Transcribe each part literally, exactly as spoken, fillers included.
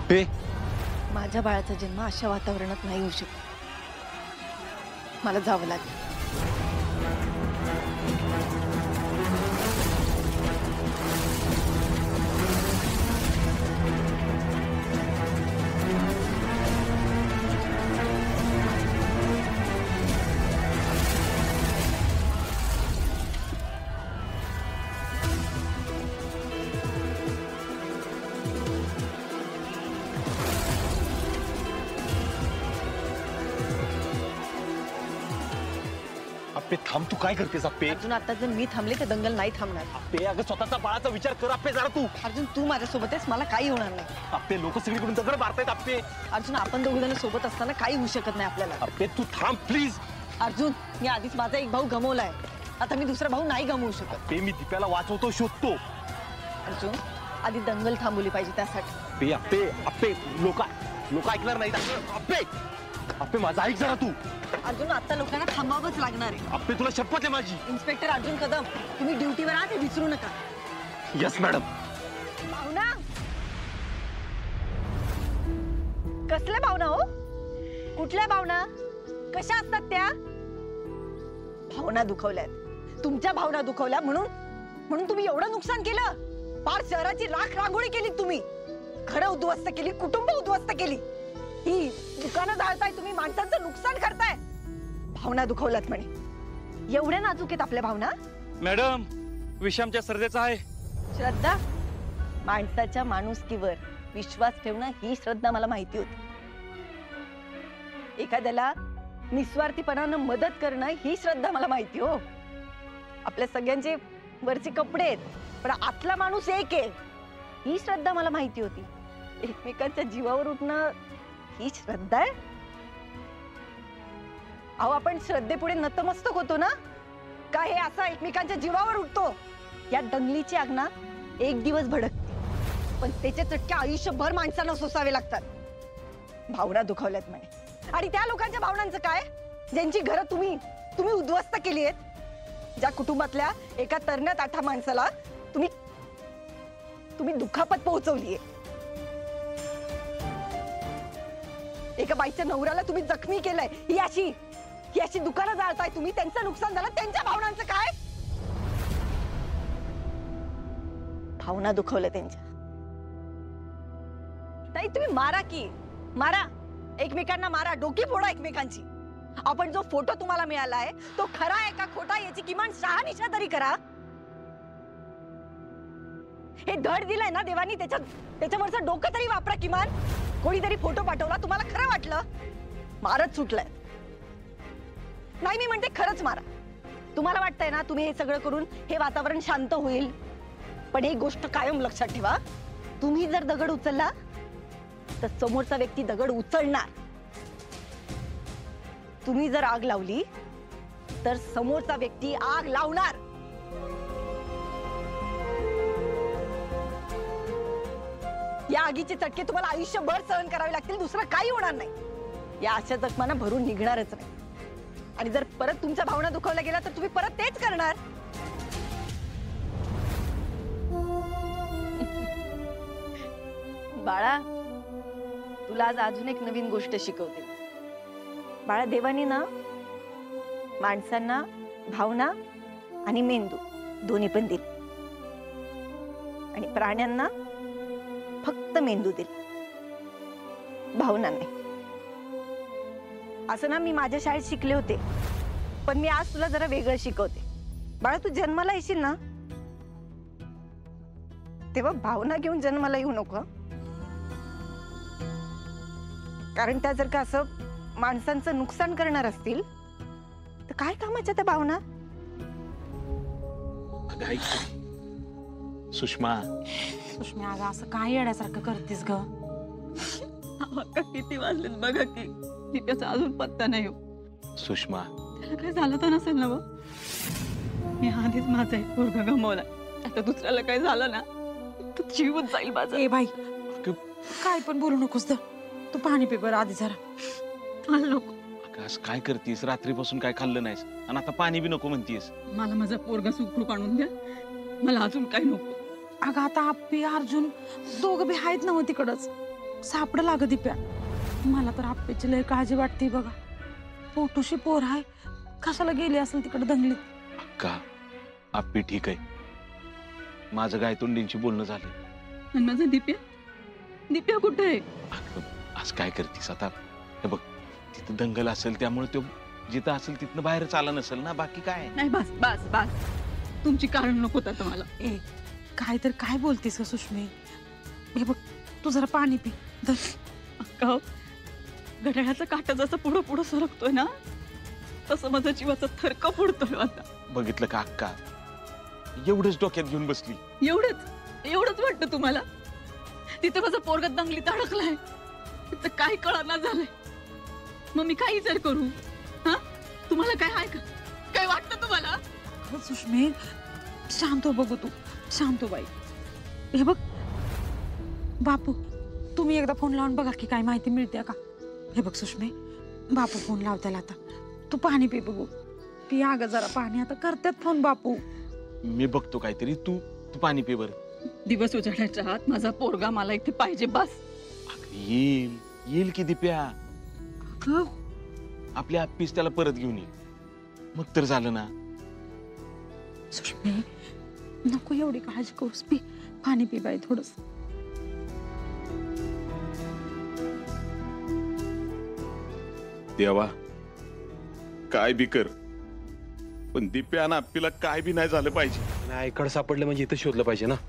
आप्पे, माझ्या बाळाचा जन्म अशा वातावरणात नाही होऊ शकत. मला जावं लागेल. आप्पे थांब, तू काय करतेस आप्पे? अर्जुन, आता जर मी थांबले तर दंगल नाही थांबणार. आप्पे अगं स्वतःचा बाळाचा विचार कर आप्पे जरा तू. अर्जुन, तू माझ्यासोबत आहेस, मला काही होणार नाही. आप्पे लोक सगळीकडून दगड मारतायत आप्पे. अर्जुन, आपण दोघ जण सोबत असताना काही होऊ शकत नाही आपल्याला. आप्पे तू थांब प्लीज. अर्जुन, मी आधीच माझा एक भाऊ गमावलाय, आता मी दुसरा भाऊ नाही गमावू शकत. आप्पे मी दीप्याला वाचवतो, शोधतो. अर्जुन, आधी दंगल थांबवली पाहिजे त्यासाठी. आप्पे आप्पे आप्पे लोक लोक ऐकणार नाहीत. आप्पे आप्पे माझं ऐक जरा तू. अर्जुन, आता लोकांना थांबावंच लागणार आहे. आप्पे तुला शपथ आहे माझी. इन्स्पेक्टर अर्जुन कदम, तुम्ही ड्युटीवर आहात हे विसरू नका. Yes madam. भावना, कसल्या भावना हो? कुठल्या भावना? कशा असतात त्या? भावना दुखवल्यात, तुमच्या भावना दुखवल्या म्हणून म्हणून तुम्ही एवढं नुकसान केलं. पार शहराची राख रांगोळी केली तुम्ही, घरं उद्ध्वस्त केली, कुटुंब उद्ध्वस्त केली. ही दुकानं जाळताय तुम्ही, माणसांचं नुकसान करताय. भावना दुखवल्यात म्हणे. एवढ्या नाजूक आहेत आपल्या भावना? मॅडम, विषामच्या सर्जेचा आहे. श्रद्धा, माणसाच्या माणुसकीवर विश्वास ठेवणं ही श्रद्धा मला माहिती होती. एखाद्याला निस्वार्थीपणानं मदत करणं ही श्रद्धा मला माहिती हो. आपल्या सगळ्यांचे वरचे कपडे आहेत, पण आतला माणूस एक आहे ही श्रद्धा मला माहिती होती. एकमेकांच्या जीवावर उठणं ही श्रद्धा आहे. अहो, आपण श्रद्धेपुढे नतमस्तक होतो ना, का हे असं एकमेकांच्या जीवावर उठतो? या दंगलीची आग ना एक दिवस भडकते, पण त्याचे चटके आयुष्यभर माणसांना सोसावे लागतात. भावना दुखावल्यात म्हणे. आणि त्या लोकांच्या भावनांचं काय, ज्यांची घरं तुम्ही तुम्ही उद्ध्वस्त केली आहेत, ज्या कुटुंबातल्या एका तरण्या ताठा माणसाला तुम्ही तुम्ही दुखापत पोहोचवलीये, एका बाईच्या नवऱ्याला तुम्ही जखमी केलंय, ही अशी ही अशी दुकानं जाळताय तुम्ही, त्यांचं नुकसान झालं, त्यांच्या भावनांचं काय? भावना दुखवल्या त्यांच्या. नाही, तुम्ही मारा की मारा, एकमेकांना मारा, डोकी फोडा एकमेकांची. आपण जो फोटो तुम्हाला मिळालाय तो खरा आहे का खोटा याची किमान शहानिशा तरी करा. हे धड दिलंय ना देवानी, त्याच्या त्याच्यावरचं डोकं तरी वापरा किमान. कोणीतरी फोटो पाठवला, तुम्हाला खरं वाटलं, मारत सुटलाय. नाही, मी म्हणते खरंच मारा. तुम्हाला वाटतंय ना तुम्ही हे सगळं करून हे वातावरण शांत होईल, पण एक गोष्ट कायम लक्षात ठेवा, तुम्ही जर दगड उचलला तर समोरचा व्यक्ती दगड उचलणार. तुम्ही जर आग लावली तर समोरचा व्यक्ती आग लावणार. या आगीचे चटके तुम्हाला आयुष्यभर सहन करावे लागतील, दुसरं काही होणार नाही. या अशा जखमांना भरून निघणारच नाही. आणि जर परत तुमच्या भावना दुखावल्या गेल्या तर तुम्ही परत तेच करणार. बाळा, तुला आज अजून एक नवीन गोष्ट शिकवते. बाळा, देवानी ना माणसांना भावना आणि मेंदू दोन्ही पण दिले, आणि प्राण्यांना फक्त मेंदू दिला, भावना नाही. असं ना मी माझ्या शाळेत शिकले होते, पण मी आज तुला जरा वेगळं शिकवते. बाळा, तू जन्माला येशील ना तेव्हा भावना घेऊन जन्माला येऊ नको, कारण त्या जर का असं माणसांचं नुकसान करणार असतील तर काय कामाच्या त्या भावना? सुषमा सुषमा, अगं असं काय येण्यासारखं करतेस ग? किती वाजलेत बघा की, दीप्याचा अजून पत्ता नाही हो. सुषमा, त्याला काय झालं तर नसेल ना? मी आधीच माझा एक पोरगा गमावला, आता दुसऱ्याला काय झालं ना तर जीवच जाईल माझा. ए बाई, काय पण बोलू नकोस तर. तू पाणी पे बरं आधी जरा. नको, काय करतीस? रात्रीपासून काय खाल्लं नाहीस आणि आता पाणी बी नको म्हणतीस. मला माझा पोरगा सुखरूप आणून द्या, मला अजून काय नको. अगं आता आप्पी अर्जुन दोघं बी आहेत ना हो तिकडच. सापड लाग दिप्या. मला तर आप्पेची लय काळजी वाटते बघा. पोटूशी पोर आहे, कशाला गेली असेल तिकडे दंगलीत. अक्का आप्पी ठीक आहे. माझं गायतोंडींशी बोलणं झालं. आणि माझा दिप्या दिप्या कुठे आहे? अगं, आज काय करतीस आता? हे बघ, तिथं दंगल असेल त्यामुळे तो जिथं असेल तिथनं बाहेरच आला नसेल ना, बाकी काय. नाही बस बस बस, तुमची कारण नको आता मला. ए काय तर काय बोलतीस का सुषमी? हे बघ, तू जरा पाणी पी. धर. अक्का हो, घड्याळाचा काटा जसा पुढं पुढं सरकतोय ना, तसं माझा जीवाचा थरका पडतोय आता. बघितलं का अक्का, एवढंच डोक्यात घेऊन बसली. एवढंच एवढंच वाटतं तुम्हाला? तिथे माझा पोरगा दंगलीत अडकलाय, तिथं काय कळना झालंय. मग मी काय विचार करू? हा, तुम्हाला काय आहे का? काय वाटतं तुम्हाला? अगं सुषमी, शांत हो बघू तू, शांत हो बाई. हे बघ बापू, तुम्ही एकदा फोन लावून बघा की काय माहिती मिळते का. हे बघ सुषमी, बापू फोन लावताला आता. तू पाणी पी बघू. पी अगं जरा पाणी. आता करतात फोन बापू. मी बघतो काहीतरी. तू तू पाणी पी बरं. दिवस उजाडायच्या आत माझा पोरगा मला इथे पाहिजे बस. अगं, येईल येईल की दिप्या. अगं आपल्या आप्पीस त्याला परत घेऊन येईल, मग तर झालं ना. सुषमी, नको एवढी काळजी करूस. पी पाणी पी बाई थोडस. देवा, काय बी कर, पण दिप्या ना आप्पीला काय बी नाही झालं पाहिजे. नाही आयकड सापडलं म्हणजे इथं शोधलं पाहिजे ना.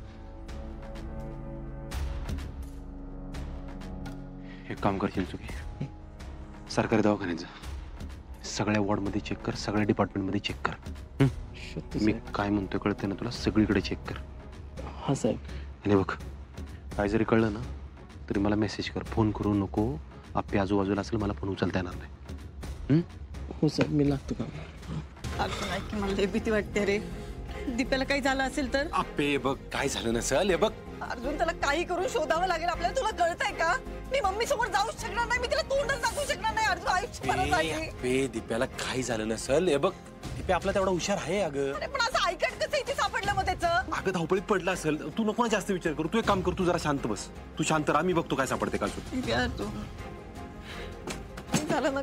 एक काम कर चिंचुकी, सरकारी दवाखान्यात जा. सगळ्या वॉर्डमध्ये चेक कर, सगळ्या डिपार्टमेंटमध्ये चेक कर. मी काय म्हणतोय कळतंय ना तुला? सगळीकडे चेक कर. हा साहेब. आणि बघ, काय जरी कळलं ना तरी मला मेसेज कर. फोन करू नको. आप्पे आजूबाजूला असेल, मला फोन उचलता येणार नाही. हो साहेब, मी लागतो का? अर्जुन ऐक की, मला लई भीती वाटते रे. दिप्याला काही झालं असेल तर? आप्पे बघ, काय झालं नसेल. हे बघ, अर्जुन, त्याला काही करून शोधावं लागेल आपल्याला. तुला कळतंय का? मी मम्मी समोर जाऊच शकणार नाही. मी तिला तोंडच दाखवू शकणार नाही. अर्जुन, आयुष्यभरासाठी. आप्पे, दिप्याला काही झालं नसेल. हे बघ, दिप्या आपला तेवढा हुशार आहे. अगं अरे पण असं ऐकत कसं इथे सापडलं मग त्याचं? अगं धावपळीत पडला असेल. तू नको ना जास्त विचार करू. तू एक काम कर, तू जरा शांत बस. तू शांत राहा, मी बघतो काय सापडते का. अर्जुन, झालं ना.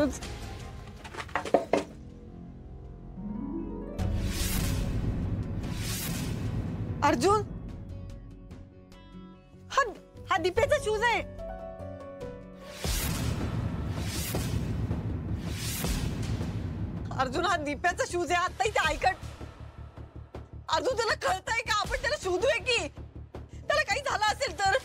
अर्जुन, हा हा दिप्याचा शूज आहे. अर्जुन, हा दिप्याचा शूज आहे. आता इथे ऐकत. अर्जुन, त्याला कळतंय का? आपण त्याला शोधूया की. त्याला काही झालं असेल तर.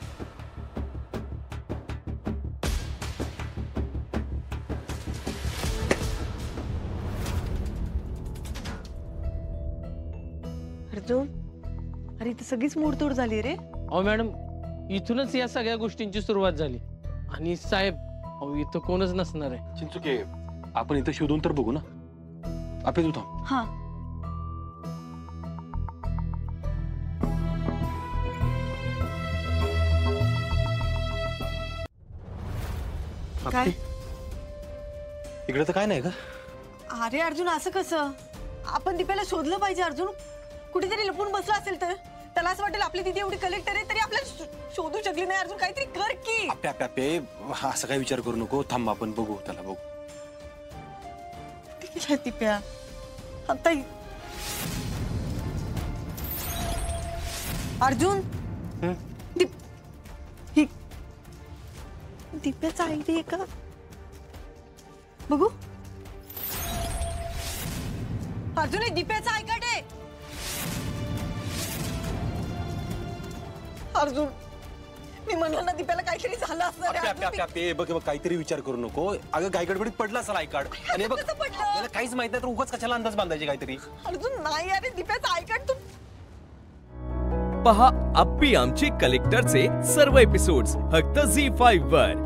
अर्जुन, अरे इथे सगळीच मोडतोड झाली रे. अहो मॅडम, इथूनच या सगळ्या गोष्टींची सुरुवात झाली. आणि साहेब, अहो इथं कोणच नसणार आहे. चिंचुके, आपण इथं शोधून तर बघू ना. आप्पे तू थांब. हा, काय? इकडे तर काय नाही का? अरे अर्जुन, असं कसं? आपण दिप्याला शोधलं पाहिजे. अर्जुन कुठेतरी लपून बसला असेल तर. त्याला असं वाटेल आपली दिदी एवढी कलेक्टर आहे तरी आपल्याला शो- शोधू शकली नाही. अर्जुन, काहीतरी कर की. आप्पे आप्पे आप्पे, हा असं काय विचार करू नको. थांब, आपण बघू त्याला. बघू. दिप्या आता इ- अर्जुन, दीप ही दिप्याचा आयडी आहे का? बघू. अर्जुन, हे दिप्याचा आय कार्ड आहे. अर्जुन, मी म्हणलं ना दिप्याला काहीतरी झालं असणार आप्पे आहे. आप्पे आप्पे आप्पे, बघ बघ, काहीतरी विचार करू नको. अगं गायगडबडीत पडला असेल आय कार्ड. आणि हे बघ, कसं पडलं? आपल्याला काहीच माहित नाही तर उगाच कशाला अंदाज बांधायचे काहीतरी. अर्जुन, नाही अरे, दिप्याचा आय कार्ड तू. पहा आप्पी आमची कलेक्टरचे सर्व एपिसोड्स फक्त झी फाईव्ह वर.